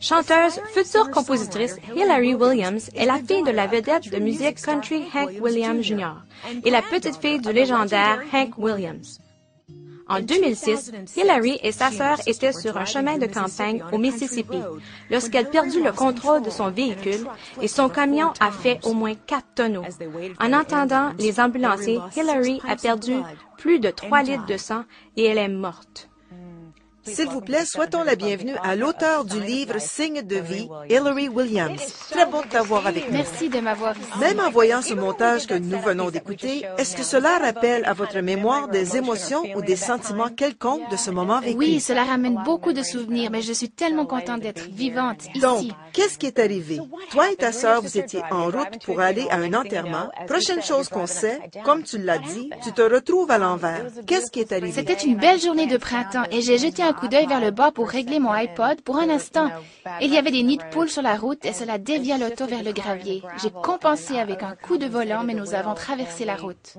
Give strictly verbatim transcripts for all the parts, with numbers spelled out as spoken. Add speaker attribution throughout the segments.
Speaker 1: Chanteuse, future compositrice, Hillary Williams est la fille de la vedette de musique country Hank Williams Junior et la petite-fille du légendaire Hank Williams. En deux mille six, Hillary et sa sœur étaient sur un chemin de campagne au Mississippi lorsqu'elle perdit le contrôle de son véhicule et son camion a fait au moins quatre tonneaux. En attendant les ambulanciers, Hillary a perdu plus de trois litres de sang et elle est morte.
Speaker 2: S'il vous plaît, souhaitons la bienvenue à l'auteur du livre Signe de vie, Hillary Williams. Très bon de t'avoir avec nous.
Speaker 3: Merci de m'avoir ici.
Speaker 2: Même en voyant ce montage que nous venons d'écouter, est-ce que cela rappelle à votre mémoire des émotions ou des sentiments quelconques de ce moment vécu?
Speaker 3: Oui, cela ramène beaucoup de souvenirs, mais je suis tellement contente d'être vivante ici.
Speaker 2: Donc, qu'est-ce qui est arrivé? Toi et ta sœur, vous étiez en route pour aller à un enterrement. Prochaine chose qu'on sait, comme tu l'as dit, tu te retrouves à l'envers. Qu'est-ce qui est arrivé?
Speaker 3: C'était une belle journée de printemps et j'ai jeté un coup d'œil vers le bas pour régler mon iPod pour un instant. Il y avait des nids de poules sur la route et cela dévia l'auto vers le gravier. J'ai compensé avec un coup de volant, mais nous avons traversé la route.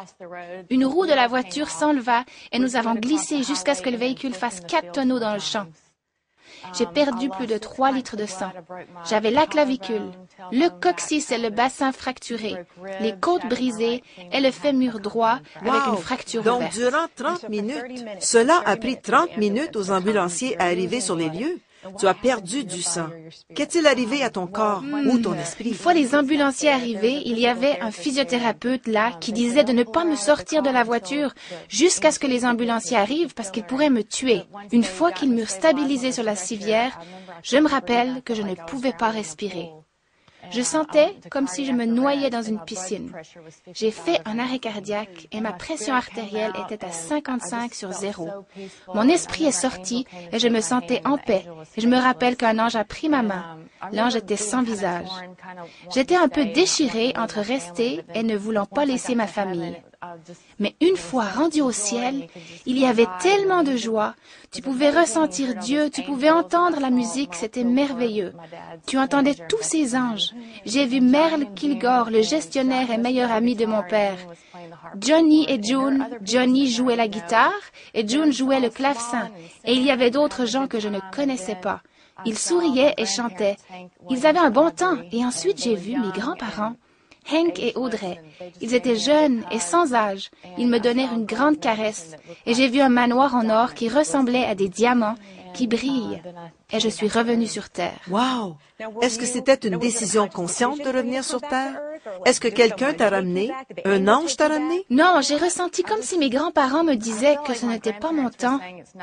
Speaker 3: Une roue de la voiture s'enleva et nous avons glissé jusqu'à ce que le véhicule fasse quatre tonneaux dans le champ. J'ai perdu plus de trois litres de sang. J'avais la clavicule, le coccyx et le bassin fracturés, les côtes brisées et le fémur droit avec
Speaker 2: Wow!
Speaker 3: une fracture
Speaker 2: Donc,
Speaker 3: ouverte.
Speaker 2: durant trente minutes, cela a pris trente minutes aux ambulanciers à arriver sur les lieux. Tu as perdu du sang. Qu'est-il arrivé à ton corps ou ton esprit?
Speaker 3: Une fois les ambulanciers arrivés, il y avait un physiothérapeute là qui disait de ne pas me sortir de la voiture jusqu'à ce que les ambulanciers arrivent parce qu'ils pourraient me tuer. Une fois qu'ils m'eurent stabilisé sur la civière, je me rappelle que je ne pouvais pas respirer. Je sentais comme si je me noyais dans une piscine. J'ai fait un arrêt cardiaque et ma pression artérielle était à cinquante-cinq sur zéro. Mon esprit est sorti et je me sentais en paix. Et je me rappelle qu'un ange a pris ma main. L'ange était sans visage. J'étais un peu déchirée entre rester et ne voulant pas laisser ma famille. Mais une fois rendu au ciel, il y avait tellement de joie. Tu pouvais ressentir Dieu, tu pouvais entendre la musique, c'était merveilleux. Tu entendais tous ces anges. J'ai vu Merle Kilgore, le gestionnaire et meilleur ami de mon père. Johnny et June, Johnny jouait la guitare et June jouait le clavecin. Et il y avait d'autres gens que je ne connaissais pas. Ils souriaient et chantaient. Ils avaient un bon temps. Et ensuite, j'ai vu mes grands-parents. Hank et Audrey. Ils étaient jeunes et sans âge. Ils me donnèrent une grande caresse et j'ai vu un manoir en or qui ressemblait à des diamants qui brillent. Et je suis revenue sur Terre.
Speaker 2: Wow! Est-ce que c'était une décision consciente de revenir sur Terre? Est-ce que quelqu'un t'a ramené? Un ange t'a ramené?
Speaker 3: Non, j'ai ressenti comme si mes grands-parents me disaient que ce n'était pas mon temps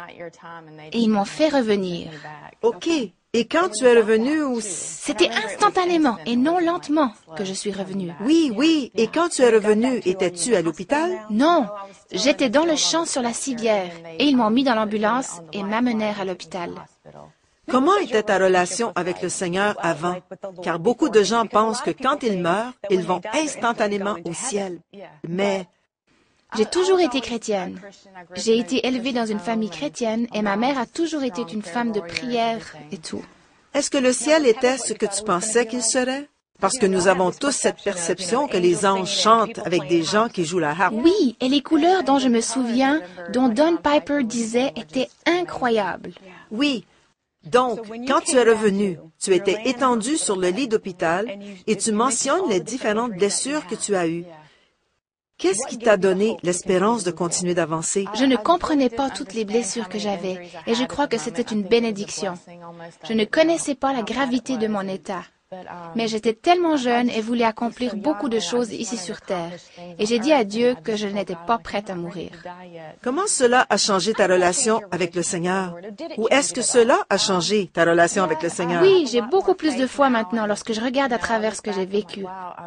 Speaker 3: et ils m'ont fait revenir.
Speaker 2: OK. Et quand tu es revenu où...
Speaker 3: C'était instantanément et non lentement que je suis revenue.
Speaker 2: Oui, oui. Et quand tu es revenu, étais-tu à l'hôpital?
Speaker 3: Non, j'étais dans le champ sur la civière et ils m'ont mis dans l'ambulance et m'amenèrent à l'hôpital.
Speaker 2: Comment était ta relation avec le Seigneur avant? Car beaucoup de gens pensent que quand ils meurent, ils vont instantanément au ciel. Mais...
Speaker 3: J'ai toujours été chrétienne. J'ai été élevée dans une famille chrétienne et ma mère a toujours été une femme de prière et tout.
Speaker 2: Est-ce que le ciel était ce que tu pensais qu'il serait? Parce que nous avons tous cette perception que les anges chantent avec des gens qui jouent la harpe.
Speaker 3: Oui, et les couleurs dont je me souviens, dont Don Piper disait, étaient incroyables.
Speaker 2: Oui. Donc, quand tu es revenu, tu étais étendu sur le lit d'hôpital et tu mentionnes les différentes blessures que tu as eues. Qu'est-ce qui t'a donné l'espérance de continuer d'avancer?
Speaker 3: Je ne comprenais pas toutes les blessures que j'avais et je crois que c'était une bénédiction. Je ne connaissais pas la gravité de mon état. Mais j'étais tellement jeune et voulais accomplir beaucoup de choses ici sur Terre. Et j'ai dit à Dieu que je n'étais pas prête à mourir.
Speaker 2: Comment cela a changé ta relation avec le Seigneur? Ou est-ce que cela a changé ta relation avec le Seigneur?
Speaker 3: Oui, j'ai beaucoup plus de foi maintenant lorsque je regarde à travers ce que j'ai vécu.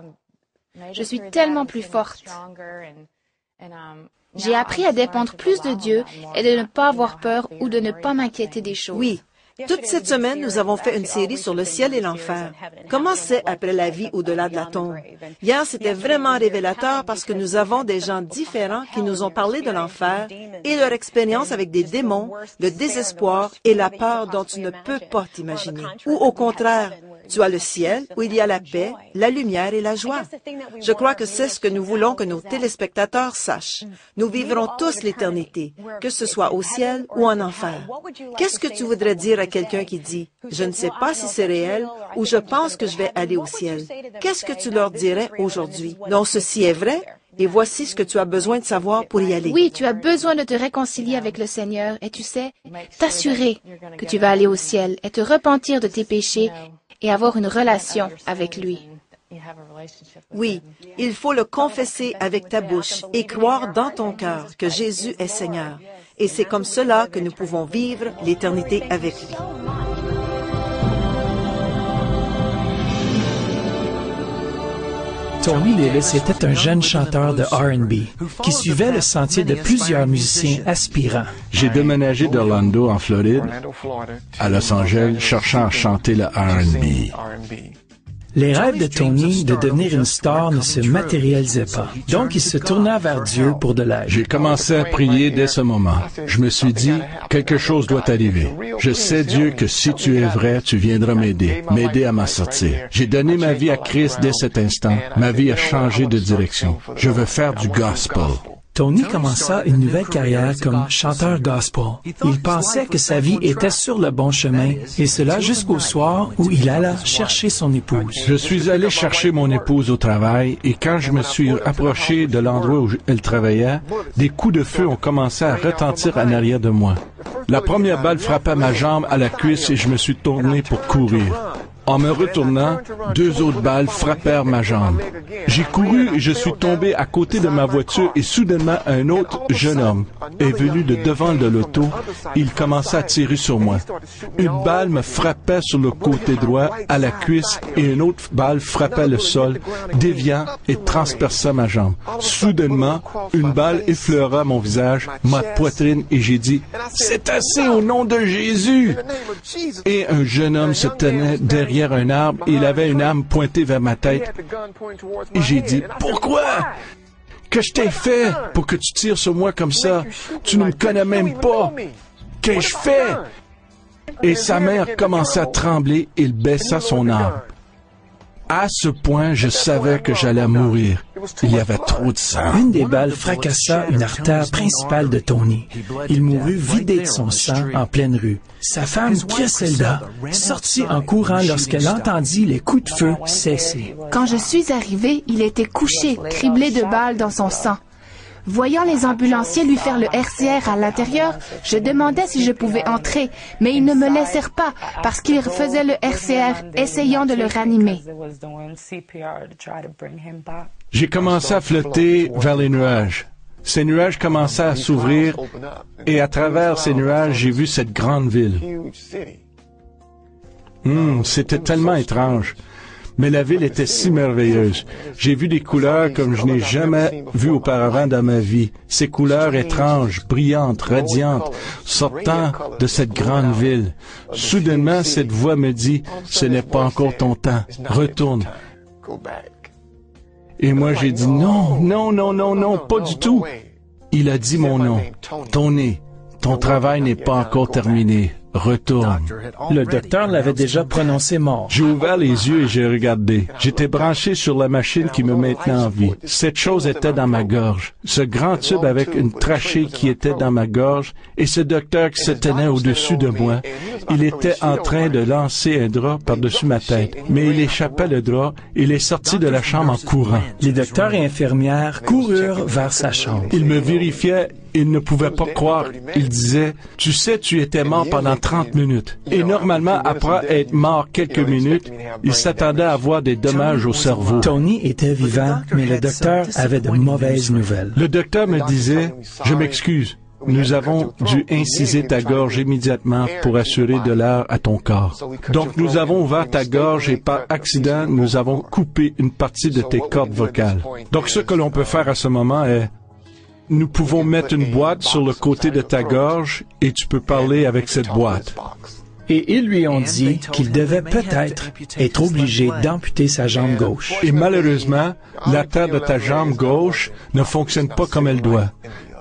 Speaker 3: Je suis tellement plus forte. J'ai appris à dépendre plus de Dieu et de ne pas avoir peur ou de ne pas m'inquiéter des choses.
Speaker 2: Oui. Toute cette semaine, nous avons fait une série sur le ciel et l'enfer. Comment c'est après la vie au-delà de la tombe? Hier, c'était vraiment révélateur parce que nous avons des gens différents qui nous ont parlé de l'enfer et leur expérience avec des démons, le désespoir et la peur dont tu ne peux pas t'imaginer. Ou au contraire, Tu as le ciel où il y a la paix, la lumière et la joie. Je crois que c'est ce que nous voulons que nos téléspectateurs sachent. Nous vivrons tous l'éternité, que ce soit au ciel ou en enfer. Qu'est-ce que tu voudrais dire à quelqu'un qui dit « Je ne sais pas si c'est réel » ou « Je pense que je vais aller au ciel ». Qu'est-ce que tu leur dirais aujourd'hui? Non, ceci est vrai. Et voici ce que tu as besoin de savoir pour y aller.
Speaker 3: Oui, tu as besoin de te réconcilier avec le Seigneur et tu sais, t'assurer que tu vas aller au ciel et te repentir de tes péchés et avoir une relation avec lui.
Speaker 2: Oui, il faut le confesser avec ta bouche et croire dans ton cœur que Jésus est Seigneur. Et c'est comme cela que nous pouvons vivre l'éternité avec lui.
Speaker 4: Tony Lewis était un jeune chanteur de R and B qui suivait le sentier de plusieurs musiciens aspirants.
Speaker 5: J'ai déménagé d'Orlando, en Floride, à Los Angeles, cherchant à chanter le R and B.
Speaker 4: Les rêves de Tony de devenir une star ne se matérialisaient pas. Donc, il se tourna vers Dieu pour de l'aide.
Speaker 5: J'ai commencé à prier dès ce moment. Je me suis dit, quelque chose doit arriver. Je sais, Dieu, que si tu es vrai, tu viendras m'aider, m'aider à m'en sortir. J'ai donné ma vie à Christ dès cet instant. Ma vie a changé de direction. Je veux faire du gospel.
Speaker 4: Tony commença une nouvelle carrière comme chanteur gospel. Il pensait que sa vie était sur le bon chemin, et cela jusqu'au soir où il alla chercher son épouse.
Speaker 5: Je suis allé chercher mon épouse au travail, et quand je me suis approché de l'endroit où elle travaillait, des coups de feu ont commencé à retentir en arrière de moi. La première balle frappa ma jambe à la cuisse et je me suis tourné pour courir. En me retournant, deux autres balles frappèrent ma jambe. J'ai couru et je suis tombé à côté de ma voiture et soudainement un autre jeune homme est venu de devant de l'auto. Il commença à tirer sur moi. Une balle me frappait sur le côté droit à la cuisse et une autre balle frappait le sol, déviant et transperça ma jambe. Soudainement, une balle effleura mon visage, ma poitrine et j'ai dit « C'est assez au nom de Jésus !» Et un jeune homme se tenait derrière un arbre et il avait une arme pointée vers ma tête. Et j'ai dit, « Pourquoi? Que je t'ai fait pour que tu tires sur moi comme ça? Tu ne me connais même pas. Qu'ai-je fait? » Et sa main commença à trembler et il baissa son arme. À ce point, je savais que j'allais mourir. Il y avait trop de sang.
Speaker 4: Une des balles fracassa une artère principale de Tony. Il mourut vidé de son sang en pleine rue. Sa femme, Griselda, sortit en courant lorsqu'elle entendit les coups de feu cesser.
Speaker 3: Quand je suis arrivée, il était couché, criblé de balles dans son sang. Voyant les ambulanciers lui faire le R C R à l'intérieur, je demandais si je pouvais entrer, mais ils ne me laissèrent pas parce qu'ils faisaient le R C R, essayant de le ranimer.
Speaker 5: J'ai commencé à flotter vers les nuages. Ces nuages commençaient à s'ouvrir et à travers ces nuages, j'ai vu cette grande ville. Hum, c'était tellement étrange. Mais la ville était si merveilleuse. J'ai vu des couleurs comme je n'ai jamais vu auparavant dans ma vie. Ces couleurs étranges, brillantes, radiantes, sortant de cette grande ville. Soudainement, cette voix me dit, « Ce n'est pas encore ton temps. Retourne. » Et moi, j'ai dit, « Non, non, non, non, non, pas du tout. » Il a dit mon nom. « Tony, ton travail n'est pas encore terminé. Retourne. »
Speaker 4: Le docteur l'avait déjà prononcé mort.
Speaker 5: J'ai ouvert les yeux et j'ai regardé. J'étais branché sur la machine qui me maintenait en vie. Cette chose était dans ma gorge. Ce grand tube avec une trachée qui était dans ma gorge et ce docteur qui se tenait au-dessus de moi. Il était en train de lancer un drap par-dessus ma tête. Mais il échappait le drap et il est sorti de la chambre en courant.
Speaker 4: Les docteurs et infirmières coururent vers sa chambre.
Speaker 5: Il me vérifiait. Il ne pouvait pas croire. Il disait, « Tu sais, tu étais mort pendant trente minutes. » Et normalement, après être mort quelques minutes, il s'attendait à avoir des dommages au cerveau.
Speaker 4: Tony était vivant, mais le docteur avait de mauvaises nouvelles.
Speaker 5: Le docteur me disait, « Je m'excuse. Nous avons dû inciser ta gorge immédiatement pour assurer de l'air à ton corps. Donc, nous avons ouvert ta gorge et par accident, nous avons coupé une partie de tes cordes vocales. Donc, ce que l'on peut faire à ce moment est... Nous pouvons mettre une boîte sur le côté de ta gorge et tu peux parler avec cette boîte. »
Speaker 4: Et ils lui ont dit qu'il devait peut-être être obligé d'amputer sa jambe gauche.
Speaker 5: Et malheureusement, l'artère de ta jambe gauche ne fonctionne pas comme elle doit.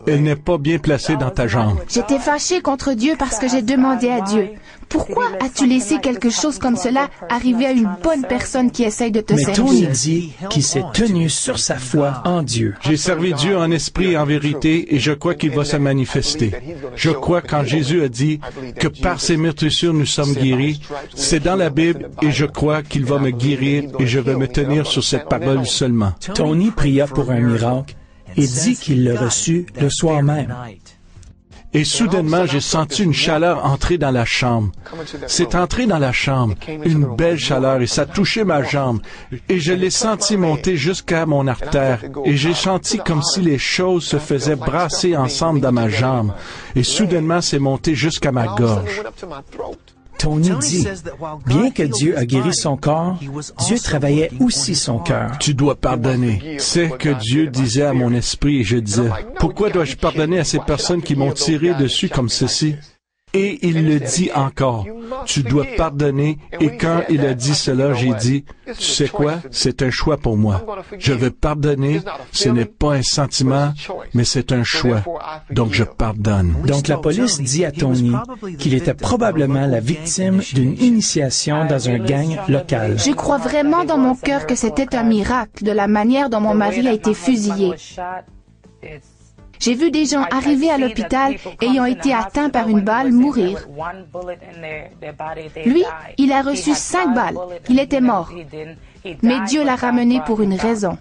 Speaker 5: elle n'est pas bien placée dans ta jambe.
Speaker 3: J'étais fâchée contre Dieu parce que j'ai demandé à Dieu, pourquoi as-tu laissé quelque chose comme cela arriver à une bonne personne qui essaye de te
Speaker 4: Mais Tony
Speaker 3: servir?
Speaker 4: dit qu'il s'est tenu sur sa foi en Dieu.
Speaker 5: J'ai servi Dieu en esprit et en vérité et je crois qu'il va se manifester. Je crois quand Jésus a dit que par ses meurtrissures nous sommes guéris, c'est dans la Bible et je crois qu'il va me guérir et je vais me tenir sur cette parole seulement.
Speaker 4: Tony pria pour un miracle et dit qu'il l'a reçu le soir même.
Speaker 5: Et soudainement, j'ai senti une chaleur entrer dans la chambre. C'est entré dans la chambre, une belle chaleur, et ça touchait ma jambe. Et je l'ai senti monter jusqu'à mon artère. Et j'ai senti comme si les choses se faisaient brasser ensemble dans ma jambe. Et soudainement, c'est monté jusqu'à ma gorge.
Speaker 4: Tony dit, bien que Dieu a guéri son corps, Dieu travaillait aussi son cœur.
Speaker 5: Tu dois pardonner. C'est que Dieu disait à mon esprit et je disais, pourquoi dois-je pardonner à ces personnes qui m'ont tiré dessus comme ceci? Et il le dit encore, tu dois pardonner. Et quand il a dit cela, j'ai dit, tu sais quoi, c'est un choix pour moi. Je veux pardonner, ce n'est pas un sentiment, mais c'est un choix. Donc je pardonne.
Speaker 4: Donc la police dit à Tony qu'il était probablement la victime d'une initiation dans un gang local.
Speaker 3: Je crois vraiment dans mon cœur que c'était un miracle de la manière dont mon mari a été fusillé. J'ai vu des gens arriver à l'hôpital ayant été atteints par une balle mourir. Lui, il a reçu cinq balles. Il était mort. Mais Dieu l'a ramené pour une raison.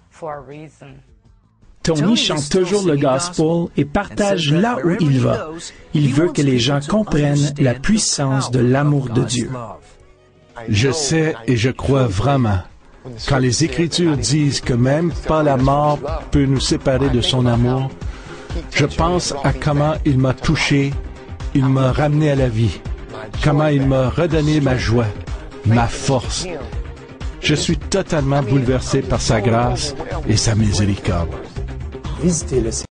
Speaker 4: Tony chante toujours le gospel et partage là où il va. Il veut que les gens comprennent la puissance de l'amour de Dieu.
Speaker 5: Je sais et je crois vraiment. Quand les Écritures disent que même pas la mort peut nous séparer de son amour, je pense à comment il m'a touché, il m'a ramené à la vie, comment il m'a redonné ma joie, ma force. Je suis totalement bouleversé par sa grâce et sa miséricorde.
Speaker 4: Visitez le